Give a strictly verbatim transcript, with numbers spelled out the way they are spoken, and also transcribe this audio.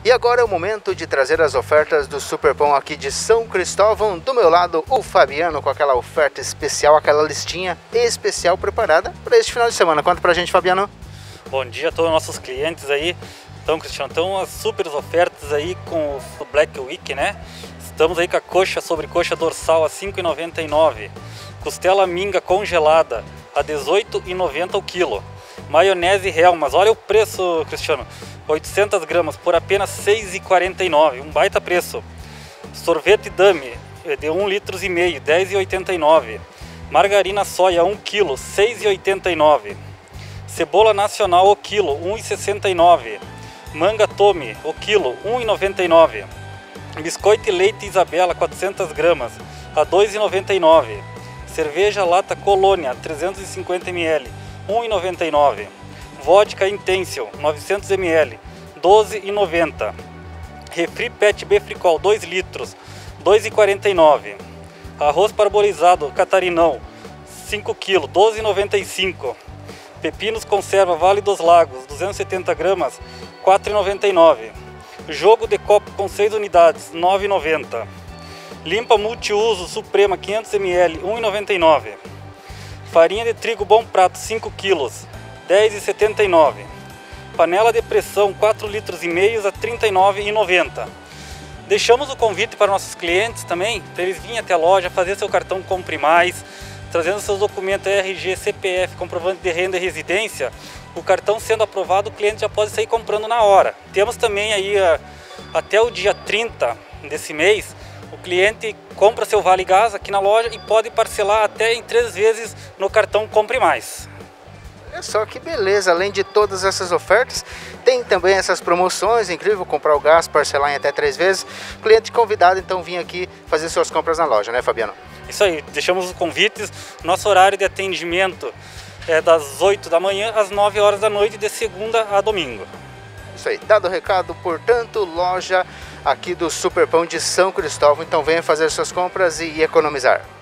E agora é o momento de trazer as ofertas do Superpão aqui de São Cristóvão. Do meu lado, o Fabiano com aquela oferta especial, aquela listinha especial preparada para este final de semana. Conta pra gente, Fabiano. Bom dia a todos os nossos clientes aí. Então, Cristiano, estão as super ofertas aí com o Black Week, né? Estamos aí com a coxa sobre coxa dorsal a cinco reais e noventa e nove centavos. Costela minga congelada a dezoito reais e noventa centavos o quilo. Maionese Hellmann's, olha o preço, Cristiano. oitocentas gramas por apenas seis reais e quarenta e nove centavos, um baita preço. Sorvete Dami de um litro e meio, dez reais e oitenta e nove centavos. Margarina soia um quilo, seis reais e oitenta e nove centavos. Cebola nacional o quilo, um real e sessenta e nove centavos. Manga Tome o quilo, um real e noventa e nove centavos. Biscoito Leite Isabela quatrocentas gramas a dois reais e noventa e nove centavos. Cerveja Lata Colônia trezentos e cinquenta mililitros, um real e noventa e nove centavos. Vodka Intention novecentos mililitros, doze reais e noventa centavos. Refri Pet Befricol dois litros, dois reais e quarenta e nove centavos. Arroz parbolizado Catarinão cinco quilos, doze reais e noventa e cinco centavos. Pepinos conserva Vale dos Lagos duzentas e setenta gramas, quatro reais e noventa e nove centavos. Jogo de copo com seis unidades, nove reais e noventa centavos. Limpa Multiuso Suprema quinhentos mililitros, um real e noventa e nove centavos. Farinha de trigo Bom Prato cinco quilos, dez reais e setenta e nove centavos. Panela de pressão quatro litros e meio a trinta e nove reais e noventa centavos. Deixamos o convite para nossos clientes também, para eles virem até a loja, fazer seu cartão Compre Mais, trazendo seus documentos R G, C P F, comprovante de renda e residência. O cartão sendo aprovado, o cliente já pode sair comprando na hora. Temos também aí a, até o dia trinta desse mês, o cliente compra seu Vale Gás aqui na loja e pode parcelar até em três vezes no cartão Compre Mais. Olha só que beleza, além de todas essas ofertas, tem também essas promoções, incrível, comprar o gás, parcelar em até três vezes. Cliente convidado, então, vir aqui fazer suas compras na loja, né, Fabiano? Isso aí, deixamos os convites. Nosso horário de atendimento é das oito da manhã às nove horas da noite, de segunda a domingo. Isso aí, dado o recado, portanto, loja aqui do Superpão de São Cristóvão, então venha fazer suas compras e economizar.